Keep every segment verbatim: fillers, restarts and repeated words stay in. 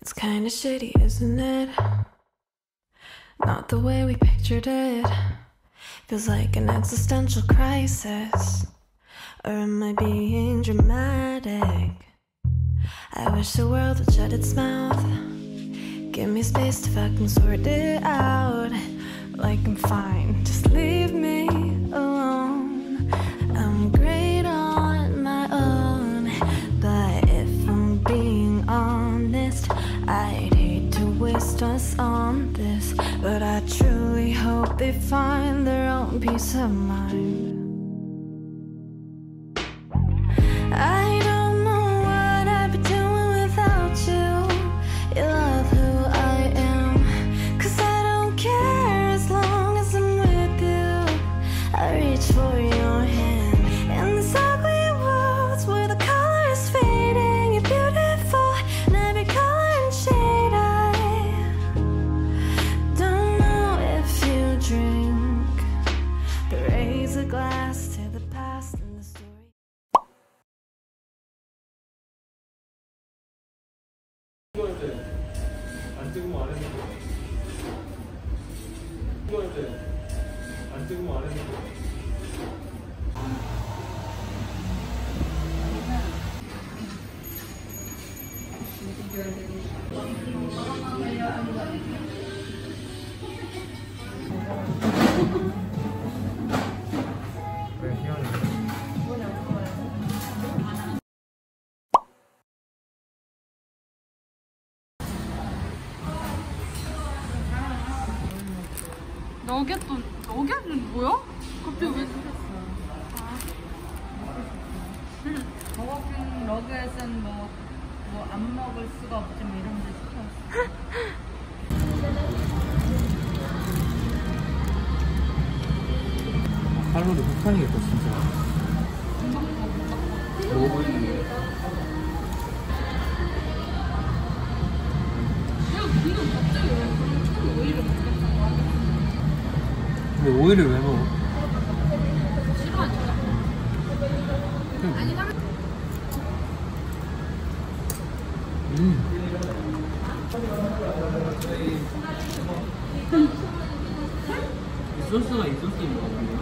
It's kinda shitty, isn't it? Not the way we pictured it. Feels like an existential crisis. Or am I being dramatic? I wish the world would shut its mouth. Give me space to fucking sort it out. Like I'm fine, just leave me alone. I'm great on my own. But if I'm being honest, I'd hate to waste us on this. But I truly hope they find their own peace of mind. I don't know what I'd be doing without you. You love who I am, 'cause I don't care as long as I'm with you. I reach for your hand in this ugly world where the color is fading. You're beautiful in every color and shade. I don't know if you drink, but raise a glass to the past and the story. 이거할 때 안 찍으면 안 했는데 이거할 때 안 찍으면 안 했는데 왜 희한해? 너겟도 너겟은 뭐야? 갑자기 왜 생겼어? 버거킹 너겟은 뭐 뭐 안 먹을 수가 없지 뭐 이런 데 시켰어. 칼로리 폭탄이겠다 진짜. 뭐? 근데 오이를 왜 먹어? 싫어하니까. 아니 나 음. 이 소스가 이 소스인 거야?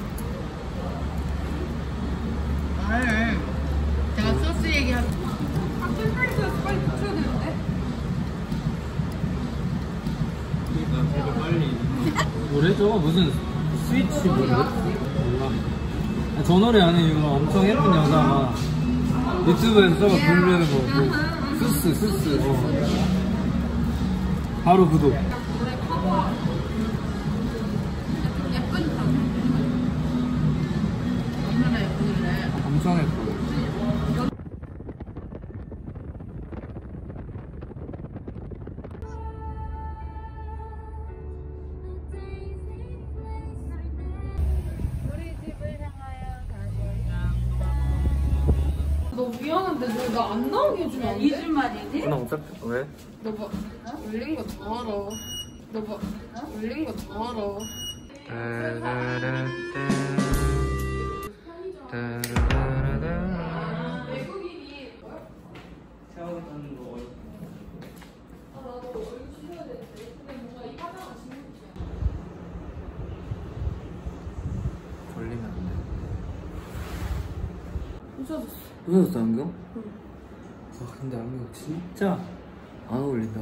아, 제가 소스 얘기하고. 아, 템플릿에서 빨리 붙여야 되는데? 그러니까 되게 빨리. 뭐래죠? 무슨 스위치 뭐래? 몰라. 저 노래 안에 이거 엄청 예쁜 여자가 유튜브에서 써가 부르는 거. 그 스스 스스. 어. 바로 구독. 노래 커버. 예쁜 편. 얼마나 예쁘길래. 엄청 예뻐. 너 미안한데 너 나 안 나오게 해주면 안 돼? 이 주 만이지? 나 어차피 왜? 너 봐. 올린 거 다 알아. 너 봐. 올린 거 다 알아. 걸리면 안 돼. 부서졌어. 부서졌어 안경? 응. 아 근데 안경 진짜 안 어울린다.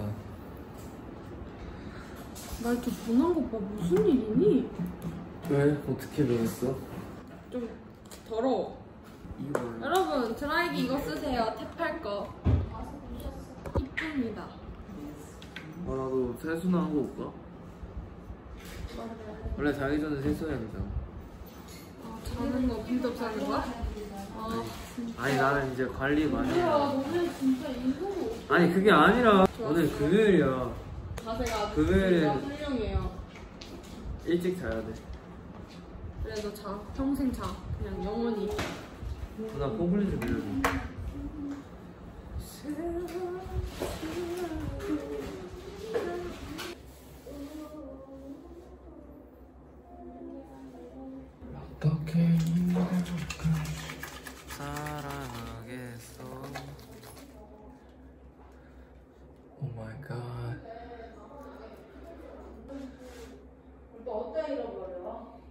나 이렇게 분한 거 봐. 무슨 일이니? 왜? 어떻게 변했어? 좀 더러워. 이걸 여러분 드라이기 이거 쓰세요. 탭할 거. 이쁩니다. 아 나도 세수나 하고 올까? 원래 자기 전에 세수해야 되잖아. 아, 자는 거 빈접 자는 거야? 아 진짜. 아니 나는 이제 관리 많이 해. 야 너네 진짜 인성이 아니 그게 아니라 오늘 금요일이야. 자세가 금요일에 진짜 훌륭해요. 일찍 자야 돼. 그래도 자. 평생 자. 그냥 영원히. 나 컴플리트 빌려줘. 어떻게 사랑하겠어. 오 마이 갓. 또 어디다 잃어버려?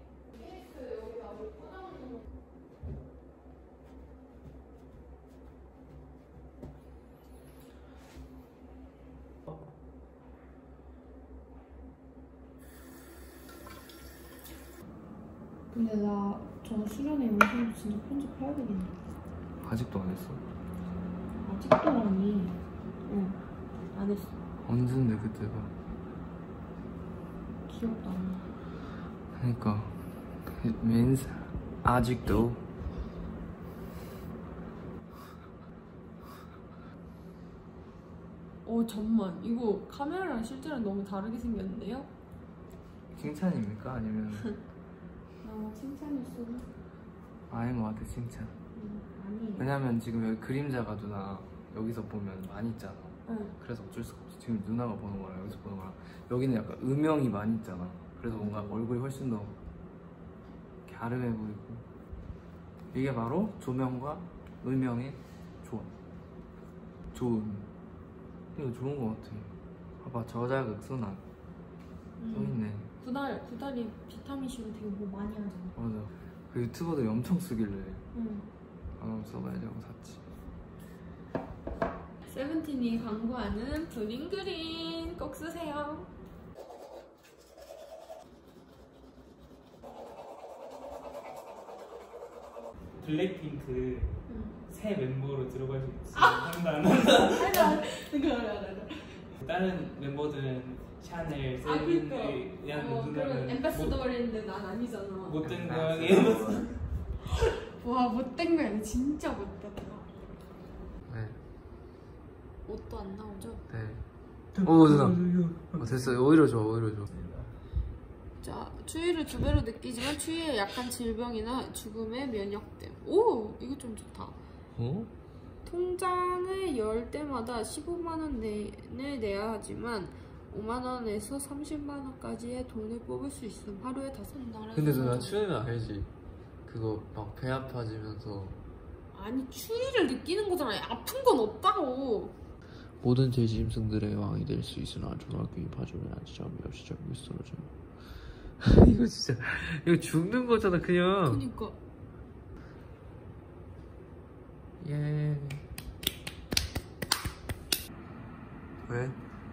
근데 나 저 수련회 영상 진짜 편집해야 되겠네. 아직도 안 했어? 아직도라니. 응. 안 했어. 언젠데 그때가? 기억도 안 나. 그러니까 it means 아직도. 어 잠만. 이거 카메라랑 실제랑 너무 다르게 생겼는데요? 칭찬입니까? 아니면 아 칭찬일 수는. 아닌 것 같아 칭찬. 응. 아니에요. 왜냐면 지금 여기 그림자가 누나 여기서 보면 많이 있잖아. 응. 그래서 어쩔 수가 없어. 지금 누나가 보는 거랑 여기서 보는 거랑 여기는 약간 음영이 많이 있잖아. 그래서 뭔가 얼굴이 훨씬 더 갸름해 보이고. 이게 바로 조명과 음영의 조합. 좋은. 이거 좋은 거 같아. 봐봐 저자극 순환 써있네. 구달 구달이 비타민C로 되게 뭐 많이 하잖아. 맞아. 그 유튜버들이 엄청 쓰길래 응. 아 써봐야지 하고 샀지. 세븐틴이 광고하는 블링그린 꼭 쓰세요. 블랙핑크 응. 새 멤버로 들어갈 수 있어. 한다 안 한다. 그거 알아 알아. 다른 멤버들은 샤넬, 아 그니까. 세븐을 이런 어, 그런 엠베서더인데 난 아니잖아. 못된 아, 고양이. 와 못된 거야. 진짜 못됐다. 네. 옷도 안 나오죠? 네. 오 누나. 어, 됐어. 오히려 좋아. 오히려 좋아. 자, 추위를 두 배로 느끼지만 추위에 약한 질병이나 죽음에 면역됨. 오, 이거 좀 좋다. 어? 통장을 열 때마다 십오만 원 내내 내야 하지만 오만 원에서 삼십만 원까지의 돈을 뽑을 수 있음. 하루에 다섯 달에. 근데 누나 추위는 알지? 그거 막 배 아파지면서 아니 추위를 느끼는 거잖아. 아픈 건 없다고. 모든 돼지짐승들의 왕이 될 수 있으나 조각이 봐주면 안 점이 없이 점이 쓰러져. 이거 진짜 이거 죽는 거잖아 그냥. 그니까. 예. 왜?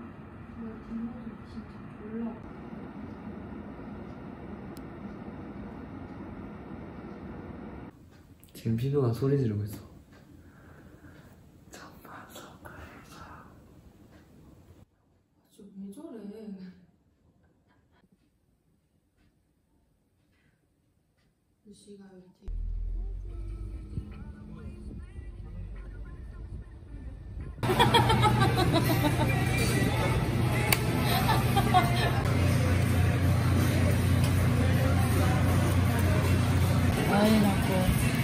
지금 피부가 소리 지르고 있어. 잠만 서가자. 왜 저래? 시가 이렇게. 아이 나고.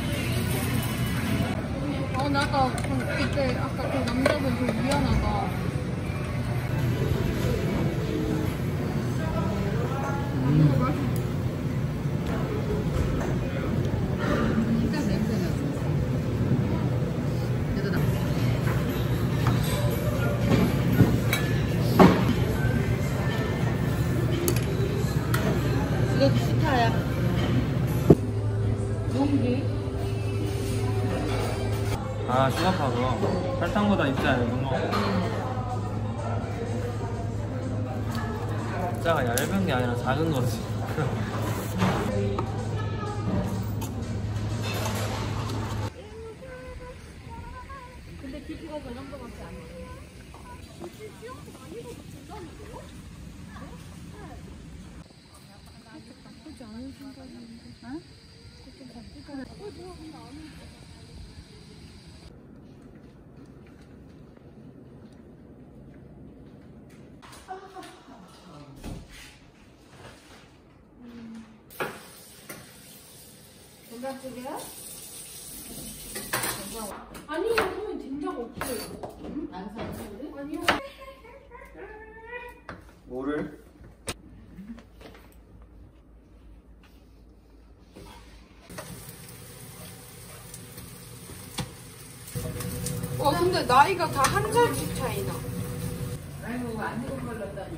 어, 나 아까 그, 그때 아까 그 남자분 좀 미안하다. 일단 냄새가. 얘들아. 이거 스타야. 아 슈가파도 설탕보다 입자에 못 먹어. 입자가 얇은 게 아니라 작은 거지. 근데 피부가 그 정도밖에 안 돼. 된장찌개야? 아니요, 선생님 된장 없어요. 응? 안 사는데? 아니요. 뭐를? 와, 근데 나이가 다 한 살씩 차이나. 안 익은 걸로 했더니.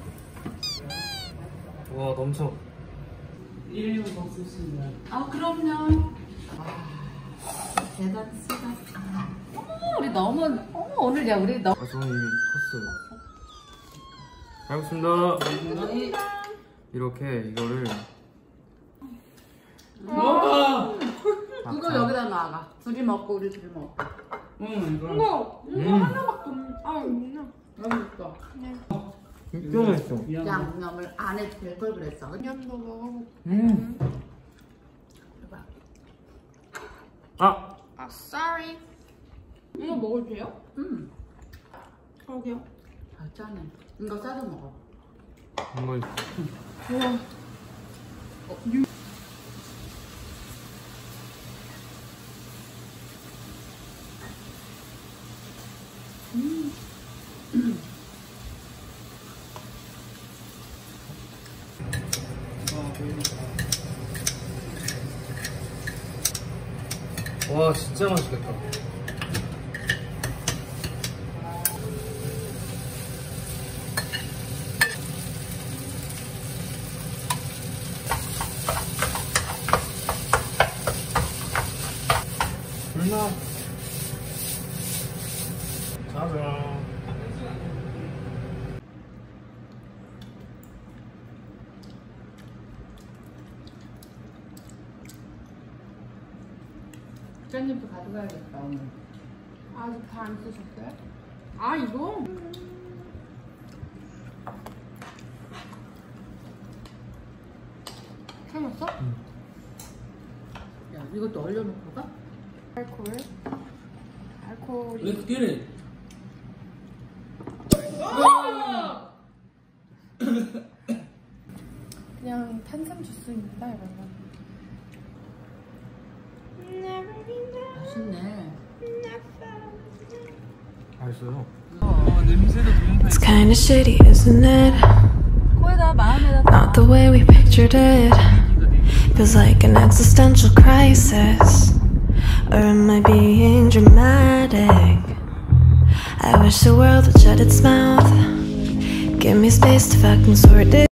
와 넘쳐. 일회용 먹을 수 있는. 아 그럼요. 대단하시다. 어머 우리 너무 어머 오늘 야 우리 너무. 아 저는 이미 컸어요. 잘 먹습니다. 이렇게 이거를. 와. 그거 여기다 놔봐. 둘이 먹고 우리 둘이 먹고. 응 이거. 이거 이거 음. 하나밖에 없는. 아 없나? 여기 있어. 진짜 맛있어. 양념을 안 해도 될 걸 그랬어. 양도 먹어볼게. 음. 해봐. 아. 아 sorry. 이거 먹어도 돼요? 음. 저기요. 아 짠해. 이거 싸서 먹어. 이거 우와. 와 진짜 맛있겠다. 불나. 짜잔. 깻잎도 가져가야겠다 오늘. 아직 다 안 쓰셨어요? 아 이거? 참았어? 야 이것도 얼려놓고 가? 알콜. 알콜이. Let's get it. 그냥 탄산 주스입니다, 여러분. 맛있네. 맛있어요. 어 냄새도 동영상. It's kinda shitty, isn't it? 코에다 마음에다 Not the way we pictured it. Feels like an existential crisis. Or am I being dramatic? I wish the world would shut its mouth. Give me space to fucking sort it.